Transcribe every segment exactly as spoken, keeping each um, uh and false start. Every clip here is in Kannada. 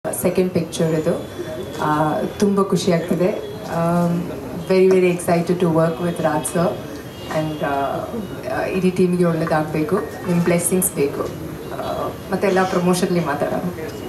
ಸೆಕೆಂಡ್ ಪಿಕ್ಚರ್ ಇದು. ತುಂಬ ಖುಷಿ ಆಗ್ತಿದೆ. Very very excited to work with Raj sir and ಇಡೀ ಟೀಮ್ಗೆ ಒಳ್ಳೇದಾಗಬೇಕು, ನಿಮ್ಮ ಬ್ಲೆಸ್ಸಿಂಗ್ಸ್ ಬೇಕು. ಮತ್ತೆಲ್ಲ ಪ್ರಮೋಷನ್ಲಿ ಮಾತಾಡೋಣ.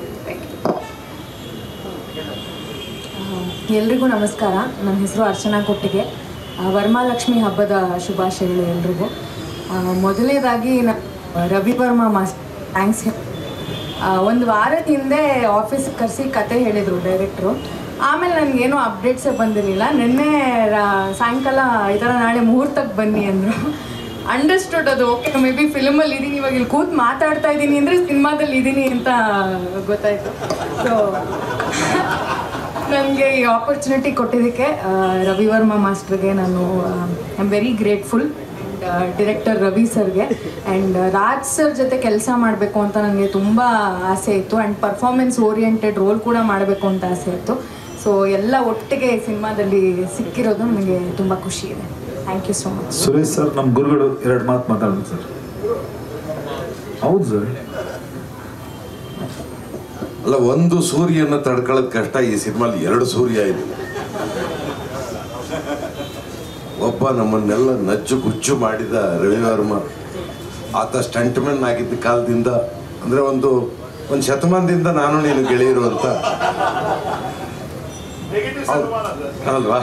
ಎಲ್ರಿಗೂ ನಮಸ್ಕಾರ. ನನ್ನ ಹೆಸರು ಅರ್ಚನಾ ಕೊಟ್ಟಿಗೆ. ವರಮಹಾಲಕ್ಷ್ಮಿ ಹಬ್ಬದ ಶುಭಾಶಯಗಳು ಎಲ್ರಿಗೂ. ಮೊದಲನೇದಾಗಿ ನ ರವಿ ವರ್ಮಾ ಮಾಸ್ ಥ್ಯಾಂಕ್ಸ್. ಒಂದು ವಾರದ ಹಿಂದೆ ಆಫೀಸ್ಗೆ ಕರೆಸಿ ಕತೆ ಹೇಳಿದರು ಡೈರೆಕ್ಟ್ರು. ಆಮೇಲೆ ನನಗೇನೂ ಅಪ್ಡೇಟ್ಸೇ ಬಂದಿರಲಿಲ್ಲ. ನಿನ್ನೆ ಸಾಯಂಕಾಲ ಈ ಥರ ನಾಳೆ ಮುಹೂರ್ತಕ್ಕೆ ಬನ್ನಿ ಅಂದರು. ಅಂಡರ್ಸ್ಟುಡ್ ಅದು. ಓಕೆ, ಮೇ ಬಿ ಫಿಲ್ಮಲ್ಲಿ ಇದ್ದೀನಿ, ಇವಾಗ ಇಲ್ಲಿ ಕೂತು ಮಾತಾಡ್ತಾ ಇದ್ದೀನಿ ಅಂದರೆ ಸಿನಿಮಾದಲ್ಲಿ ಇದ್ದೀನಿ ಅಂತ ಗೊತ್ತಾಯಿತು. ಸೊ ನನಗೆ ಈ ಆಪರ್ಚುನಿಟಿ ಕೊಟ್ಟಿದ್ದಕ್ಕೆ ರವಿ ವರ್ಮಾ ಮಾಸ್ಟರ್ಗೆ ನಾನು I am very grateful. Director Ravi ಸರ್ಗೆ ಆ್ಯಂಡ್ ರಾಜ್ ಸರ್ ಜೊತೆ ಕೆಲಸ ಮಾಡಬೇಕು ಅಂತ ನನಗೆ ತುಂಬ ಆಸೆ ಇತ್ತು. ಆ್ಯಂಡ್ ಪರ್ಫಾರ್ಮೆನ್ಸ್ ಓರಿಯೆಂಟೆಡ್ ರೋಲ್ ಕೂಡ ಮಾಡಬೇಕು ಅಂತ ಆಸೆ ಇತ್ತು. ಸೊ ಎಲ್ಲ ಒಟ್ಟಿಗೆ ಸಿನಿಮಾದಲ್ಲಿ ಸಿಕ್ಕಿರೋದು ನನಗೆ ತುಂಬ ಖುಷಿ ಇದೆ. Thank you so much. Suresh sir, ನಮ್ಮ ಗುರುಗಳು ಎರಡು ಮಾತು ಮಾತಾಡೋದು ಸರ್. ಹೌದು ಸರ್. ಅಲ್ಲ, ಒಂದು ಸೂರ್ಯನ ತಡ್ಕೊಳ್ಳೋದು ಕಷ್ಟ. ಈ ಸಿನಿಮಾಲಿ ಎರಡು ಸೂರ್ಯ ಇದೆ. ಒಬ್ಬ ನಮ್ಮನ್ನೆಲ್ಲ ನಜ್ಜು ಗುಚ್ಚು ಮಾಡಿದ ರವಿ ವರ್ಮಾ, ಆತ ಸ್ಟಂಟ್ಮೆನ್ ಆಗಿದ್ದ ಕಾಲದಿಂದ, ಅಂದರೆ ಒಂದು ಒಂದು ಶತಮಾನದಿಂದ ನಾನು ನೀನು ಗೆಳೆಯರು ಅಂತ ಅಲ್ವಾ.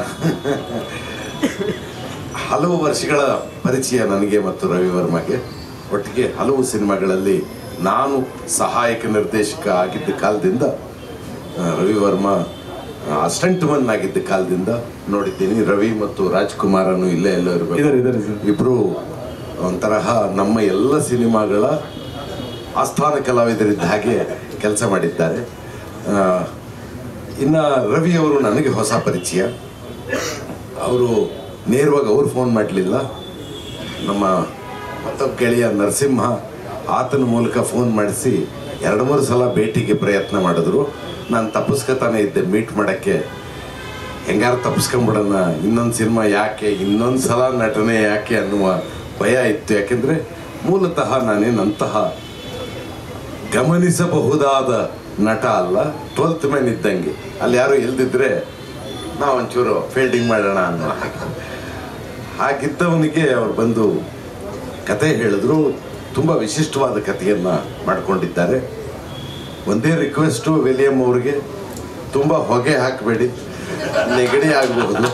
ಹಲವು ವರ್ಷಗಳ ಪರಿಚಯ ನನಗೆ ಮತ್ತು ರವಿ ವರ್ಮಾಗೆ. ಒಟ್ಟಿಗೆ ಹಲವು ಸಿನಿಮಾಗಳಲ್ಲಿ ನಾನು ಸಹಾಯಕ ನಿರ್ದೇಶಕ ಆಗಿದ್ದ ಕಾಲದಿಂದ ರವಿ ವರ್ಮಾ ಅಸ್ಟಂಟ್ಮನ್ ಆಗಿದ್ದ ಕಾಲದಿಂದ ನೋಡಿದ್ದೀನಿ. ರವಿ ಮತ್ತು ರಾಜ್ಕುಮಾರನು ಇಲ್ಲೇ ಎಲ್ಲೋ ಇರಬೇಕು. ಇಬ್ಬರು ಒಂತರಹ ನಮ್ಮ ಎಲ್ಲ ಸಿನಿಮಾಗಳ ಆಸ್ಥಾನ ಕಲಾವಿದರಿದ್ದ ಹಾಗೆ ಕೆಲಸ ಮಾಡಿದ್ದಾರೆ. ಇನ್ನು ರವಿಯವರು ನನಗೆ ಹೊಸ ಪರಿಚಯ. ಅವರು ನೇರವಾಗಿ ಅವ್ರು ಫೋನ್ ಮಾಡಲಿಲ್ಲ. ನಮ್ಮ ಮತ್ತೊಬ್ಬ ಗೆಳೆಯ ನರಸಿಂಹ ಆತನ ಮೂಲಕ ಫೋನ್ ಮಾಡಿಸಿ ಎರಡು ಮೂರು ಸಲ ಭೇಟಿಗೆ ಪ್ರಯತ್ನ ಮಾಡಿದ್ರು. ನಾನು ತಪ್ಪಿಸ್ಕೊತಾನೆ ಇದ್ದೆ ಮೀಟ್ ಮಾಡೋಕ್ಕೆ. ಹೆಂಗಾರು ತಪ್ಪಿಸ್ಕೊಂಬಿಡೋಣ, ಇನ್ನೊಂದು ಸಿನಿಮಾ ಯಾಕೆ, ಇನ್ನೊಂದು ಸಲ ನಟನೆ ಯಾಕೆ ಅನ್ನುವ ಭಯ ಇತ್ತು. ಯಾಕೆಂದರೆ ಮೂಲತಃ ನಾನೇನಂತಹ ಗಮನಿಸಬಹುದಾದ ನಟ ಅಲ್ಲ, ಟ್ವೆಲ್ತ್ ಮ್ಯಾನ್ ಇದ್ದಂಗೆ. ಅಲ್ಲಿ ಯಾರು ಇಲ್ದಿದ್ರೆ ನಾವು ಒಂಚೂರು ಫೀಲ್ಡಿಂಗ್ ಮಾಡೋಣ ಅನ್ನೋ ಹಾಗಿದ್ದವನಿಗೆ ಅವ್ರು ಬಂದು ಕತೆ ಹೇಳಿದ್ರು. ತುಂಬ ವಿಶಿಷ್ಟವಾದ ಕಥೆಯನ್ನು ಮಾಡಿಕೊಂಡಿದ್ದಾರೆ. ಒಂದೇ ರಿಕ್ವೆಸ್ಟು ವಿಲಿಯಂ ಅವ್ರಿಗೆ, ತುಂಬ ಹೊಗೆ ಹಾಕಬೇಡಿ, ನೆಗಡಿ ಆಗಬಹುದು.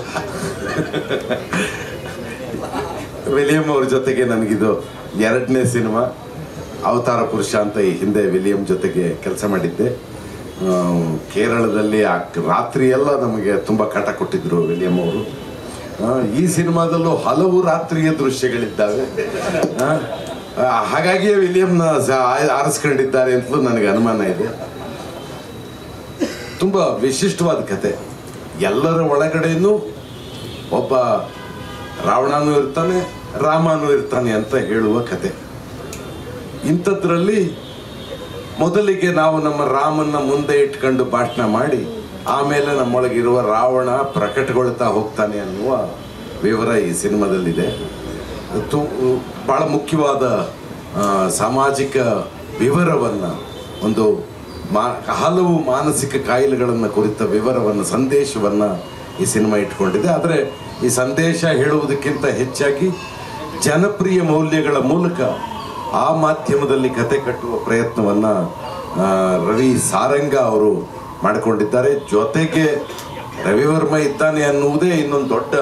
ವಿಲಿಯಂ ಅವ್ರ ಜೊತೆಗೆ ನನಗಿದು ಎರಡನೇ ಸಿನಿಮಾ. ಅವತಾರ ಪುರುಷ ಅಂತ ಈ ಹಿಂದೆ ವಿಲಿಯಂ ಜೊತೆಗೆ ಕೆಲಸ ಮಾಡಿದ್ದೆ. ಕೇರಳದಲ್ಲಿ ಆ ರಾತ್ರಿಯೆಲ್ಲ ನಮಗೆ ತುಂಬ ಕಾಟ ಕೊಟ್ಟಿದ್ರು ವಿಲಿಯಂ ಅವರು. ಈ ಸಿನಿಮಾದಲ್ಲೂ ಹಲವು ರಾತ್ರಿಯ ದೃಶ್ಯಗಳಿದ್ದಾವೆ. ಹಾಗಾಗಿಯೇ ವಿಲಿಯಂನ ಆರಿಸ್ಕೊಂಡಿದ್ದಾರೆ ಅಂತಲೂ ನನಗೆ ಅನುಮಾನ ಇದೆ. ತುಂಬ ವಿಶಿಷ್ಟವಾದ ಕತೆ. ಎಲ್ಲರ ಒಳಗಡೆಯೂ ಒಬ್ಬ ರಾವಣನೂ ಇರ್ತಾನೆ, ರಾಮನೂ ಇರ್ತಾನೆ ಅಂತ ಹೇಳುವ ಕತೆ. ಇಂಥದ್ರಲ್ಲಿ ಮೊದಲಿಗೆ ನಾವು ನಮ್ಮ ರಾಮನ್ನ ಮುಂದೆ ಇಟ್ಕೊಂಡು ಭಾಷಣ ಮಾಡಿ ಆಮೇಲೆ ನಮ್ಮೊಳಗಿರುವ ರಾವಣ ಪ್ರಕಟಗೊಳ್ತಾ ಹೋಗ್ತಾನೆ ಅನ್ನುವ ವಿವರ ಈ ಸಿನಿಮಾದಲ್ಲಿದೆ. ತು ಭಾಳ ಮುಖ್ಯವಾದ ಸಾಮಾಜಿಕ ವಿವರವನ್ನು, ಒಂದು ಮಾ ಹಲವು ಮಾನಸಿಕ ಕಾಯಿಲೆಗಳನ್ನು ಕುರಿತ ವಿವರವನ್ನು, ಸಂದೇಶವನ್ನು ಈ ಸಿನಿಮಾ ಇಟ್ಕೊಂಡಿದೆ. ಆದರೆ ಈ ಸಂದೇಶ ಹೇಳುವುದಕ್ಕಿಂತ ಹೆಚ್ಚಾಗಿ ಜನಪ್ರಿಯ ಮೌಲ್ಯಗಳ ಮೂಲಕ ಆ ಮಾಧ್ಯಮದಲ್ಲಿ ಕತೆ ಕಟ್ಟುವ ಪ್ರಯತ್ನವನ್ನು ರವಿ ಸಾರಂಗ ಅವರು ಮಾಡಿಕೊಂಡಿದ್ದಾರೆ. ಜೊತೆಗೆ ರವಿ ವರ್ಮಾ ಇದ್ದಾನೆ ಅನ್ನುವುದೇ ಇನ್ನೊಂದು ದೊಡ್ಡ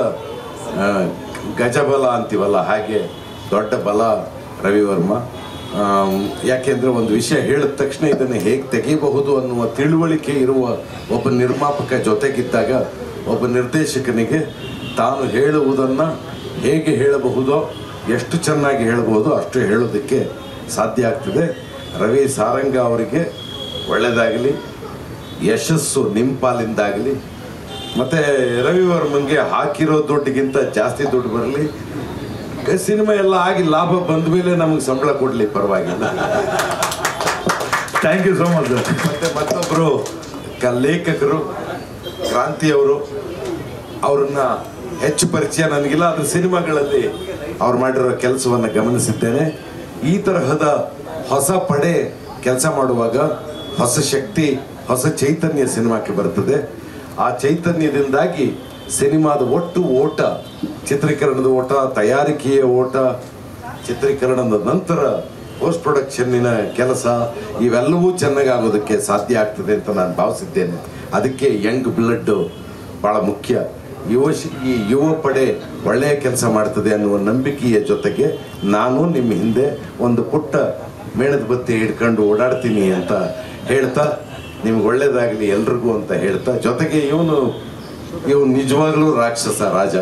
ಗಜಬಲ ಅಂತೀವಲ್ಲ, ಹಾಗೆ ದೊಡ್ಡ ಬಲ ರವಿ ವರ್ಮಾ. ಯಾಕೆಂದರೆ ಒಂದು ವಿಷಯ ಹೇಳಿದ ತಕ್ಷಣ ಇದನ್ನು ಹೇಗೆ ತೆಗೆಯಬಹುದು ಅನ್ನುವ ತಿಳುವಳಿಕೆ ಇರುವ ಒಬ್ಬ ನಿರ್ಮಾಪಕ ಜೊತೆಗಿದ್ದಾಗ ಒಬ್ಬ ನಿರ್ದೇಶಕನಿಗೆ ತಾನು ಹೇಳುವುದನ್ನು ಹೇಗೆ ಹೇಳಬಹುದೋ, ಎಷ್ಟು ಚೆನ್ನಾಗಿ ಹೇಳಬಹುದು ಅಷ್ಟು ಹೇಳೋದಕ್ಕೆ ಸಾಧ್ಯ ಆಗ್ತದೆ. ರವಿ ಸಾರಂಗ ಅವರಿಗೆ ಒಳ್ಳೆಯದಾಗಲಿ, ಯಶಸ್ಸು ನಿಮ್ಮ ಪಾಲಿಂದಾಗಲಿ. ಮತ್ತು ರವಿ ವರ್ಮನ್ಗೆ ಹಾಕಿರೋ ದುಡ್ಡಿಗಿಂತ ಜಾಸ್ತಿ ದುಡ್ಡು ಬರಲಿ. ಸಿನಿಮಾ ಎಲ್ಲ ಆಗಿ ಲಾಭ ಬಂದ ಮೇಲೆ ನಮಗೆ ಸಂಬಳ ಕೊಡಲಿ, ಪರವಾಗಿಲ್ಲ. Thank you so much sir. ಮತ್ತು ಮತ್ತೊಬ್ಬರು ಕ ಲೇಖಕರು ಕ್ರಾಂತಿಯವರು, ಅವ್ರನ್ನ ಹೆಚ್ಚು ಪರಿಚಯ ನನಗಿಲ್ಲ, ಆದರೆ ಸಿನಿಮಾಗಳಲ್ಲಿ ಅವ್ರು ಮಾಡಿರೋ ಕೆಲಸವನ್ನು ಗಮನಿಸಿದ್ದೇನೆ. ಈ ತರಹದ ಹೊಸ ಪಡೆ ಕೆಲಸ ಮಾಡುವಾಗ ಹೊಸ ಶಕ್ತಿ, ಹೊಸ ಚೈತನ್ಯ ಸಿನಿಮಾಕ್ಕೆ ಬರ್ತದೆ. ಆ ಚೈತನ್ಯದಿಂದಾಗಿ ಸಿನಿಮಾದ ಒಟ್ಟು ಓಟ, ಚಿತ್ರೀಕರಣದ ಓಟ, ತಯಾರಿಕೆಯ ಓಟ, ಚಿತ್ರೀಕರಣದ ನಂತರ ಪೋಸ್ಟ್ ಪ್ರೊಡಕ್ಷನ್ನಿನ ಕೆಲಸ ಇವೆಲ್ಲವೂ ಚೆನ್ನಾಗಾಗೋದಕ್ಕೆ ಸಾಧ್ಯ ಆಗ್ತದೆ ಅಂತ ನಾನು ಭಾವಿಸಿದ್ದೇನೆ. ಅದಕ್ಕೆ ಯಂಗ್ ಬ್ಲಡ್ ಭಾಳ ಮುಖ್ಯ. ಯುವ ಈ ಯುವ ಪಡೆ ಒಳ್ಳೆಯ ಕೆಲಸ ಮಾಡ್ತದೆ ಅನ್ನುವ ನಂಬಿಕೆಯ ಜೊತೆಗೆ ನಾನು ನಿಮ್ಮ ಹಿಂದೆ ಒಂದು ಪುಟ್ಟ ಮೇಣದ ಬತ್ತಿ ಹಿಡ್ಕೊಂಡು ಓಡಾಡ್ತೀನಿ ಅಂತ ಹೇಳ್ತಾ, ನಿಮ್ಗೆ ಒಳ್ಳೇದಾಗಲಿ ಎಲ್ರಿಗೂ ಅಂತ ಹೇಳ್ತಾ, ಜೊತೆಗೆ ಇವನು ಇವನು ನಿಜವಾಗ್ಲೂ ರಾಕ್ಷಸ ರಾಜ.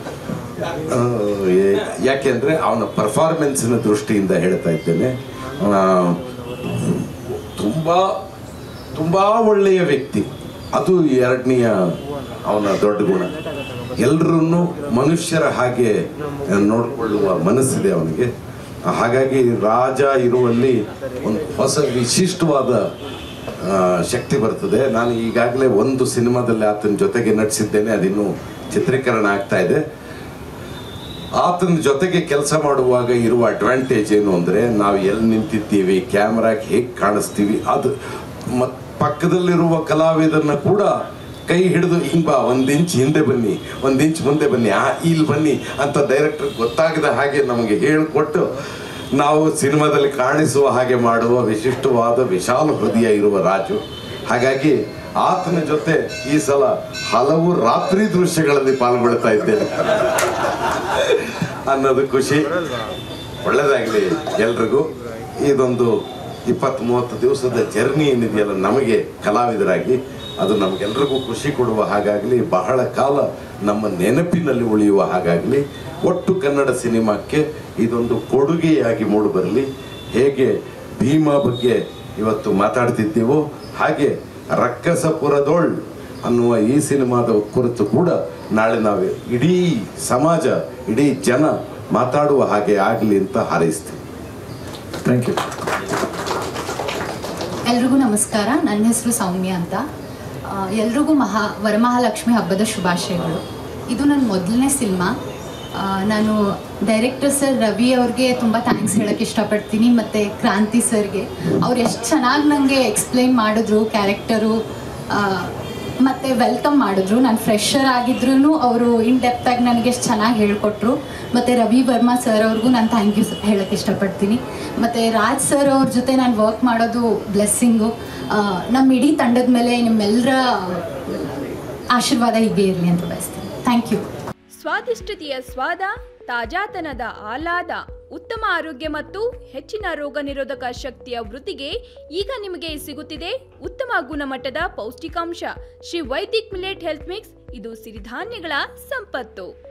ಯಾಕೆಂದರೆ ಅವನ ಪರ್ಫಾರ್ಮೆನ್ಸಿನ ದೃಷ್ಟಿಯಿಂದ ಹೇಳ್ತಾ ಇದ್ದೇನೆ. ತುಂಬ ತುಂಬ ಒಳ್ಳೆಯ ವ್ಯಕ್ತಿ, ಅದು ಎರಡನೆಯ ಅವನ ದೊಡ್ಡ ಗುಣ. ಎಲ್ಲರನ್ನೂ ಮನುಷ್ಯರ ಹಾಗೆ ನೋಡಿಕೊಳ್ಳುವ ಮನಸ್ಸಿದೆ ಅವನಿಗೆ. ಹಾಗಾಗಿ ರಾಜ ಇರುವಲ್ಲಿ ಒಂದು ಹೊಸ ವಿಶಿಷ್ಟವಾದ ಶಕ್ತಿ ಬರ್ತದೆ. ನಾನು ಈಗಾಗಲೇ ಒಂದು ಸಿನಿಮಾದಲ್ಲಿ ಆತನ ಜೊತೆಗೆ ನಟಿಸಿದ್ದೇನೆ, ಅದಿನ್ನೂ ಚಿತ್ರೀಕರಣ ಆಗ್ತಾ ಇದೆ. ಆತನ ಜೊತೆಗೆ ಕೆಲಸ ಮಾಡುವಾಗ ಇರುವ ಅಡ್ವಾಂಟೇಜ್ ಏನು ಅಂದರೆ, ನಾವು ಎಲ್ಲಿ ನಿಂತಿದ್ದೀವಿ, ಕ್ಯಾಮ್ರಾಗೆ ಹೇಗೆ ಕಾಣಿಸ್ತೀವಿ, ಅದು ಮತ್ತು ಪಕ್ಕದಲ್ಲಿರುವ ಕಲಾವಿದರನ್ನ ಕೂಡ ಕೈ ಹಿಡಿದು ಹಿಂಗೆ ಬಾ, ಒಂದು ಇಂಚ್ ಹಿಂದೆ ಬನ್ನಿ, ಒಂದು ಇಂಚ್ ಮುಂದೆ ಬನ್ನಿ, ಆ ಇಲ್ಲಿ ಬನ್ನಿ ಅಂತ ಡೈರೆಕ್ಟರ್ ಗೊತ್ತಾಗದ ಹಾಗೆ ನಮಗೆ ಹೇಳಿಕೊಟ್ಟು ನಾವು ಸಿನಿಮಾದಲ್ಲಿ ಕಾಣಿಸುವ ಹಾಗೆ ಮಾಡುವ ವಿಶಿಷ್ಟವಾದ ವಿಶಾಲ ಹೃದಯ ಇರುವ ರಾಜು. ಹಾಗಾಗಿ ಆತನ ಜೊತೆ ಈ ಸಲ ಹಲವು ರಾತ್ರಿ ದೃಶ್ಯಗಳಲ್ಲಿ ಪಾಲ್ಗೊಳ್ತಾ ಇದ್ದೇನೆ ಅನ್ನೋದು ಖುಷಿ. ಒಳ್ಳೆಯದಾಗಲಿ ಎಲ್ರಿಗೂ. ಇದೊಂದು ಇಪ್ಪತ್ತು ಮೂವತ್ತು ದಿವಸದ ಜರ್ನಿ ಏನಿದೆಯಲ್ಲ ನಮಗೆ ಕಲಾವಿದರಾಗಿ, ಅದು ನಮಗೆಲ್ರಿಗೂ ಖುಷಿ ಕೊಡುವ ಹಾಗಾಗಲಿ, ಬಹಳ ಕಾಲ ನಮ್ಮ ನೆನಪಿನಲ್ಲಿ ಉಳಿಯುವ ಹಾಗಾಗಲಿ, ಒಟ್ಟು ಕನ್ನಡ ಸಿನಿಮಾಕ್ಕೆ ಇದೊಂದು ಕೊಡುಗೆಯಾಗಿ ಮೂಡಿಬರಲಿ. ಹೇಗೆ ಭೀಮಾ ಬಗ್ಗೆ ಇವತ್ತು ಮಾತಾಡ್ತಿದ್ದೀವೋ ಹಾಗೆ ರಕ್ಕಸಪುರದೋಳ್ ಅನ್ನುವ ಈ ಸಿನಿಮಾದ ಕುರಿತು ಕೂಡ ನಾಳೆ ನಾವು ಇಡೀ ಸಮಾಜ, ಇಡೀ ಜನ ಮಾತಾಡುವ ಹಾಗೆ ಆಗಲಿ ಅಂತ ಹಾರೈಸ್ತೀವಿ. Thank you. ಎಲ್ರಿಗೂ ನಮಸ್ಕಾರ. ನನ್ನ ಹೆಸರು ಸೌಮ್ಯ ಅಂತ. ಎಲ್ರಿಗೂ ಮಹಾ ವರಮಹಾಲಕ್ಷ್ಮಿ ಹಬ್ಬದ ಶುಭಾಶಯಗಳು. ಇದು ನನ್ನ ಮೊದಲನೇ ಸಿನಿಮಾ. ನಾನು ಡೈರೆಕ್ಟರ್ ಸರ್ ರವಿ ಅವ್ರಿಗೆ ತುಂಬ ಥ್ಯಾಂಕ್ಸ್ ಹೇಳೋಕ್ಕೆ ಇಷ್ಟಪಡ್ತೀನಿ, ಮತ್ತು ಕ್ರಾಂತಿ ಸರ್ಗೆ. ಅವ್ರು ಎಷ್ಟು ಚೆನ್ನಾಗಿ ನನಗೆ ಎಕ್ಸ್ಪ್ಲೈನ್ ಮಾಡಿದ್ರು ಕ್ಯಾರೆಕ್ಟರು, ಮತ್ತು ವೆಲ್ಕಮ್ ಮಾಡಿದ್ರು. ನಾನು ಫ್ರೆಶರ್ ಆಗಿದ್ರೂ ಅವರು ಇನ್ ಡೆಪ್ತಾಗಿ ನನಗೆ ಎಷ್ಟು ಚೆನ್ನಾಗಿ ಹೇಳಿಕೊಟ್ರು. ಮತ್ತು ರವಿ ವರ್ಮಾ ಸರ್ ಅವ್ರಿಗೂ ನಾನು ಥ್ಯಾಂಕ್ ಯು ಹೇಳೋಕ್ಕೆ ಇಷ್ಟಪಡ್ತೀನಿ. ಮತ್ತು ರಾಜ್ ಸರ್ ಅವ್ರ ಜೊತೆ ನಾನು ವರ್ಕ್ ಮಾಡೋದು ಬ್ಲೆಸ್ಸಿಂಗು. ನಮ್ಮ ಇಡೀ ತಂಡದ ಮೇಲೆ ನಿಮ್ಮೆಲ್ಲರ ಆಶೀರ್ವಾದ ಹೀಗೆ ಇರಲಿ ಅಂತ ಬಯಸ್ತೀನಿ. Thank you. ಸ್ವಾದಿಷ್ಟತೆಯ ಸ್ವಾದ, ತಾಜಾತನದ ಆಹ್ಲಾದ, ಉತ್ತಮ ಆರೋಗ್ಯ ಮತ್ತು ಹೆಚ್ಚಿನ ರೋಗ ನಿರೋಧಕ ಶಕ್ತಿಯ ವೃದ್ಧಿಗೆ ಈಗ ನಿಮಗೆ ಸಿಗುತ್ತಿದೆ ಉತ್ತಮ ಗುಣಮಟ್ಟದ ಪೌಷ್ಟಿಕಾಂಶ. Shri Vaidik millet health mix. ಇದು ಸಿರಿಧಾನ್ಯಗಳ ಸಂಪತ್ತು.